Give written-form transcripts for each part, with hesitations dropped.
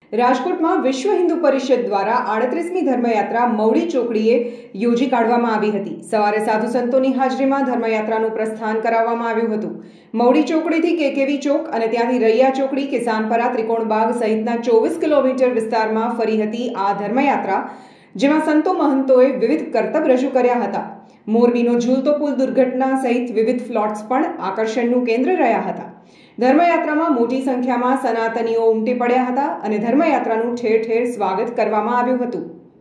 રાજકોટમાં વિશ્વ હિન્દુ પરિષદ દ્વારા 38મી ધર્મયાત્રા મવડી ચોકડીએ યોજી કાઢવામાં આવી હતી। સવારે સાધુ સંતોની હાજરીમાં ધર્મયાત્રાનું પ્રસ્થાન કરાવવામાં આવ્યું હતું। મવડી ચોકડીથી કેકેવી ચોક અને ત્યાંથી રૈયા ચોકડી, કિસાનપરા, ત્રિકોણબાગ સહિતના 24 કિલોમીટર વિસ્તારમાં ફરી હતી આ ધર્મયાત્રા, જેમાં સંતો મહંતોએ વિવિધ કરતબ રજૂ કર્યા હતા। મોરબીનો ઝૂલતો પુલ દુર્ઘટના સહિત વિવિધ ફ્લોટ્સ પણ આકર્ષણનું કેન્દ્ર રહ્યા હતા। ધર્મયાત્રામાં મોટી સંખ્યામાં સનાતનીઓ ઉમટી પડ્યા હતા અને ધર્મયાત્રાનું ઠેર ઠેર સ્વાગત કરવામાં આવ્યું હતું।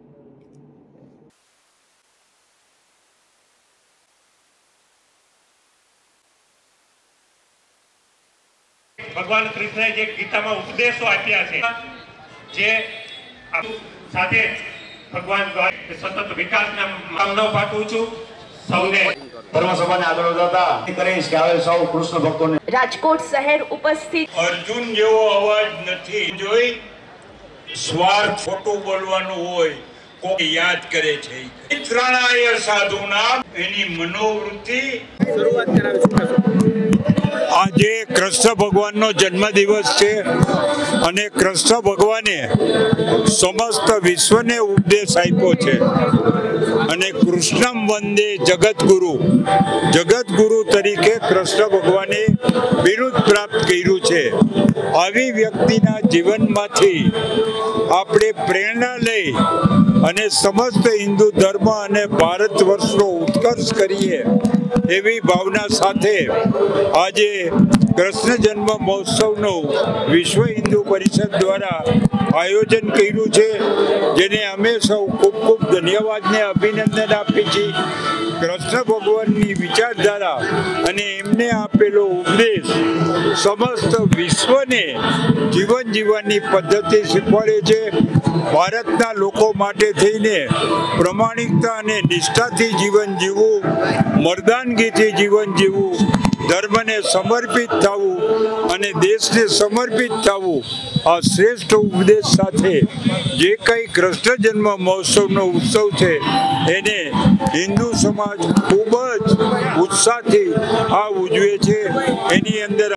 ભગવાન કૃષ્ણએ જે ગીતામાં ઉપદેશો આપ્યા છે, જે સાથે ભગવાન દ્વારા સતત વિકાસના કામના પાઠવું છું। સૌને ધર્મસભાને આગળ વધારતા કરીશ કે આવે સૌ કૃષ્ણ ભક્તોને રાજકોટ શહેર ઉપસ્થિત અર્જુન જેવો અવાજ નથી જોઈ, સ્વાર્થ ખોટું બોલવાનું હોય કોઈ યાદ કરે છે। ત્રણાય સાધુના એની મનોવૃત્તિ શરૂઆત કરાવી। આજે કૃષ્ણ ભગવાનનો જન્મદિવસ છે અને કૃષ્ણ ભગવાને સમસ્ત વિશ્વને ઉપદેશ આપ્યો છે અને કૃષ્ણમ વંદે જગતગુરુ તરીકે કૃષ્ણ ભગવાને બિરુદ પ્રાપ્ત કર્યું છે। આવી વ્યક્તિના જીવનમાંથી આપણે પ્રેરણા લઈ અને સમસ્ત હિન્દુ ધર્મ અને ભારત વર્ષનો ઉત્કર્ષ કરીએ એવી ભાવના સાથે આજે કૃષ્ણ જન્મ મહોત્સવનું વિશ્વ હિન્દુ પરિષદ દ્વારા આયોજન કર્યું છે, જેને અમે સૌ ખૂબ ખૂબ ધન્યવાદ ને અભિનંદન આપીએ છીએ। કૃષ્ણ ભગવાનની વિચારધારા અને એમને આપેલો ઉપદેશ સમસ્ત વિશ્વને જીવન જીવવાની પદ્ધતિ શીખવાડે છે। ભારતના લોકો માટે થઈને પ્રમાણિકતા અને નિષ્ઠાથી જીવન જીવવું, મર્દાનગીથી જીવન જીવવું, ધર્મને સમર્પિત થવું અને દેશને સમર્પિત થવું, આ શ્રેષ્ઠ ઉપદેશ સાથે જે કંઈ કૃષ્ણ જન્મ મહોત્સવનો ઉત્સવ છે એને હિન્દુ સમાજ ખૂબ જ ઉત્સાહથી આ ઉજવે છે। એની અંદર